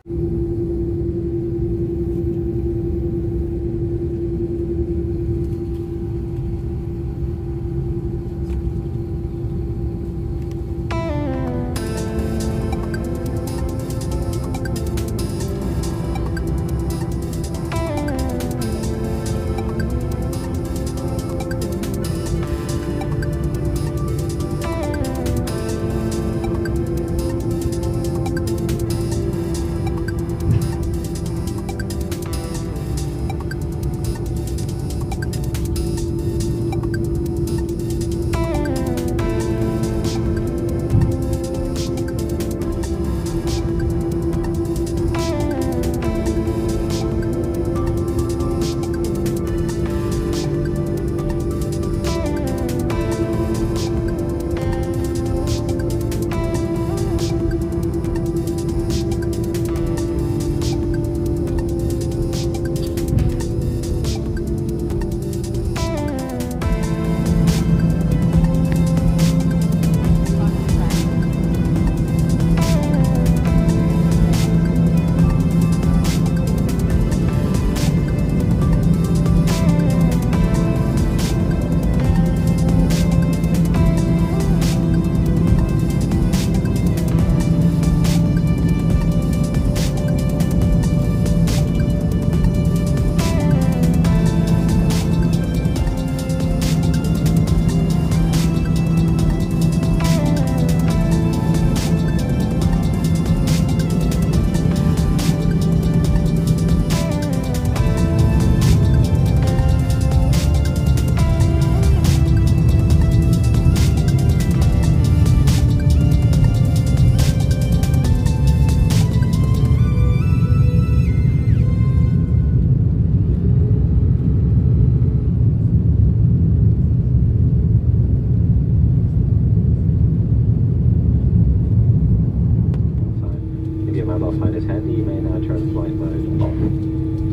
mobile phone is handy, you may now turn flight mode off.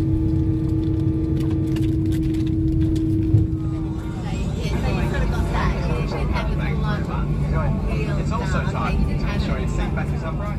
It's also time to ensure your seat back is upright.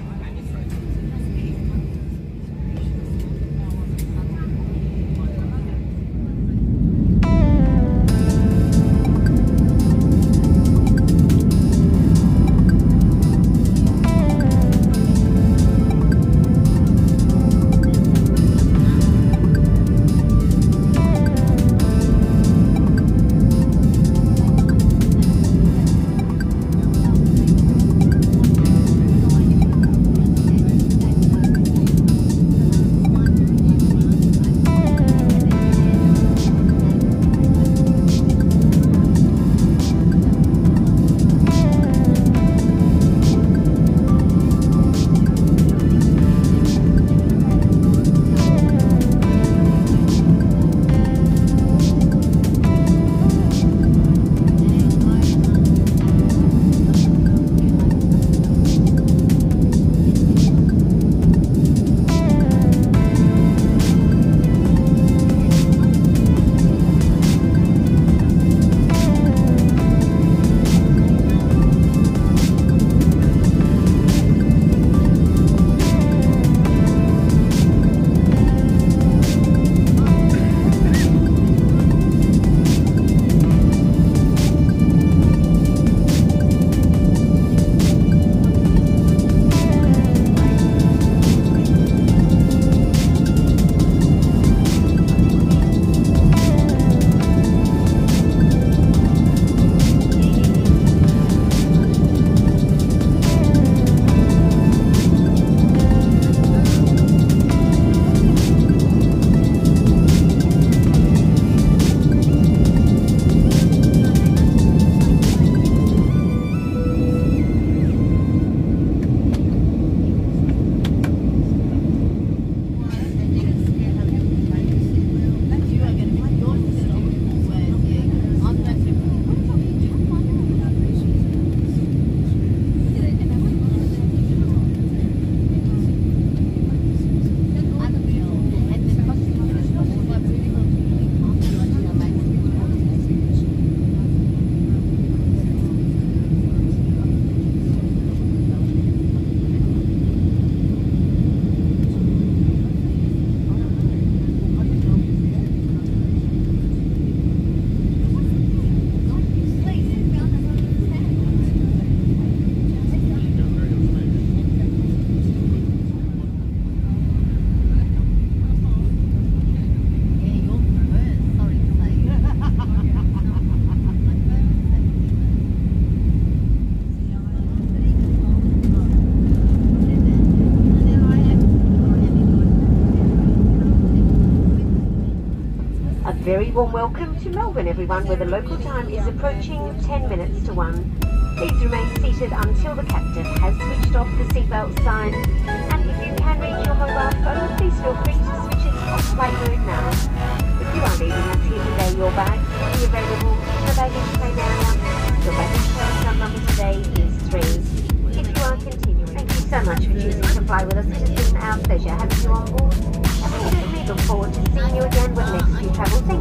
warm welcome to Melbourne, everyone, where the local time is approaching 10 minutes to 1. Please remain seated until the captain has switched off the seatbelt sign. And if you can reach your mobile phone, please feel free to switch it off flight mode now. If you are leaving us here today, your bags will be available in the baggage claim area. Your baggage claim number today is 3. If you are continuing, thank you so much for choosing to fly with us. It has been our pleasure having you on board. And we certainly look forward to seeing you again when next you travel.